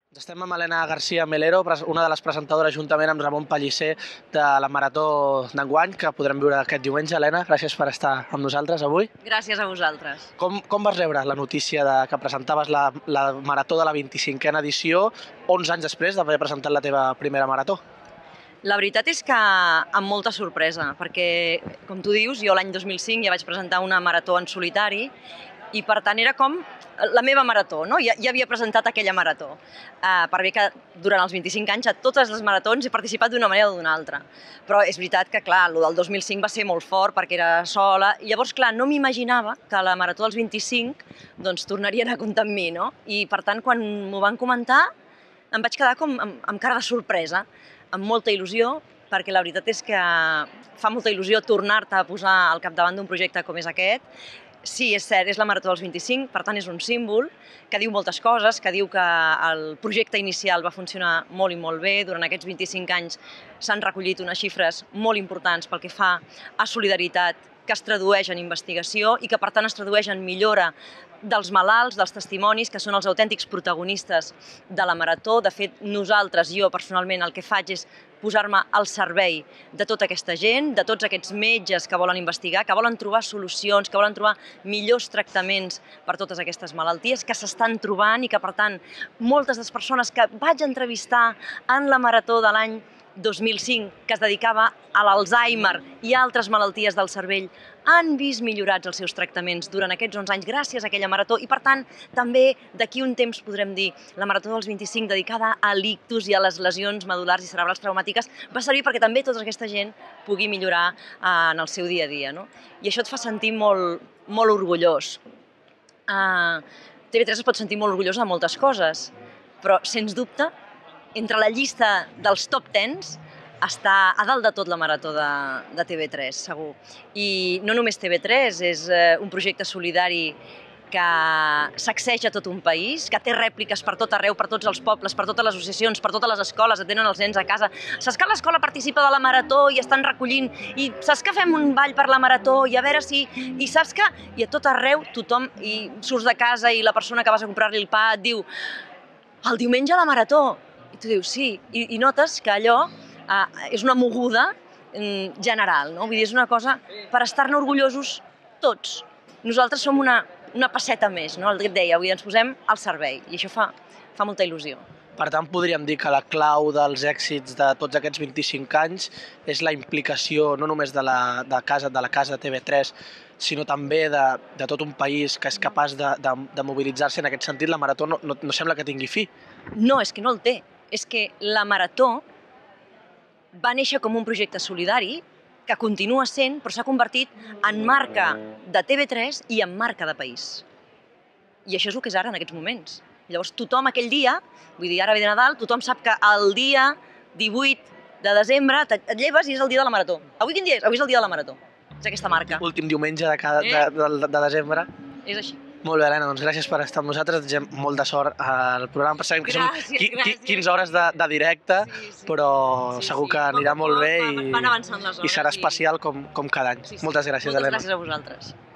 Estem amb Helena García Melero, una de les presentadores juntament amb Ramon Pellicer de la Marató d'enguany, que podrem viure aquest diumenge. Helena, gràcies per estar amb nosaltres avui. Gràcies a vosaltres. Com vas rebre la notícia que presentaves la Marató de la 25a edició 11 anys després d'haver presentat la teva primera marató? La veritat és que amb molta sorpresa, perquè, com tu dius, jo l'any 2005 ja vaig presentar una marató en solitari i, per tant, era com la meva marató, no? Ja havia presentat aquella marató. Per bé que durant els 25 anys a totes les maratons he participat d'una manera o d'una altra. Però és veritat que, clar, el del 2005 va ser molt fort perquè era sola. I llavors, clar, no m'imaginava que la marató dels 25 doncs, tornarien a comptar amb mi, no? I, per tant, quan m'ho van comentar, em vaig quedar com amb cara de sorpresa, amb molta il·lusió, perquè la veritat és que fa molta il·lusió tornar-te a posar al capdavant d'un projecte com és aquest. Sí, és cert, és la Marató dels 25, per tant és un símbol que diu moltes coses, que diu que el projecte inicial va funcionar molt i molt bé. Durant aquests 25 anys s'han recollit unes xifres molt importants pel que fa a solidaritat, que es tradueix en investigació i que per tant es tradueix en millora dels malalts, dels testimonis, que són els autèntics protagonistes de la Marató. De fet, nosaltres, jo personalment, el que faig és posar-me al servei de tota aquesta gent, de tots aquests metges que volen investigar, que volen trobar solucions, que volen trobar millors tractaments per totes aquestes malalties que s'estan trobant i que, per tant, moltes de les persones que vaig entrevistar en la Marató de l'any 2005, que es dedicava a l'Alzheimer i altres malalties del cervell, han vist millorats els seus tractaments durant aquests 11 anys gràcies a aquella marató i, per tant, també d'aquí un temps podrem dir la Marató dels 25 dedicada a l'ictus i a les lesions medul·lars i cerebrals traumàtiques va servir perquè també tota aquesta gent pugui millorar en el seu dia a dia, no? I això et fa sentir molt, molt orgullós. TV3 es pot sentir molt orgullós de moltes coses, però, sens dubte, entre la llista dels top 10 està a dalt de tot la Marató de TV3, segur. I no només TV3, és un projecte solidari que sacseja tot un país, que té rèpliques per tot arreu, per tots els pobles, per totes les associacions, per totes les escoles, atenen els nens a casa. Saps que l'escola participa de la Marató i estan recollint, i saps que fem un ball per la Marató i a veure si... I saps que... I a tot arreu tothom, i surts de casa i la persona que vas a comprar-li el pa et diu el diumenge a la Marató. I tu dius sí, i notes que allò és una moguda general, no? Vull dir, és una cosa per estar-ne orgullosos tots. Nosaltres som una passeta més, no? El que et deia, avui ens posem al servei i això fa molta il·lusió. Per tant, podríem dir que la clau dels èxits de tots aquests 25 anys és la implicació no només de la casa TV3, sinó també de tot un país que és capaç de mobilitzar-se en aquest sentit. La Marató no sembla que tingui fi. No, és que no el té. És que la Marató va néixer com un projecte solidari que continua sent, però s'ha convertit en marca de TV3 i en marca de país. I això és el que és ara en aquests moments. Llavors tothom aquell dia, vull dir, ara ve de Nadal, tothom sap que el dia 18 de desembre et lleves i és el dia de la Marató. Avui quin dia és? Avui és el dia de la Marató. És aquesta marca. Últim diumenge de desembre. És així. Molt bé, Helena, doncs gràcies per estar amb nosaltres, desitgem molt de sort al programa, sabem que són 15 hores de directe, però segur que anirà molt bé i serà especial com cada any. Moltes gràcies, Helena. Moltes gràcies a vosaltres.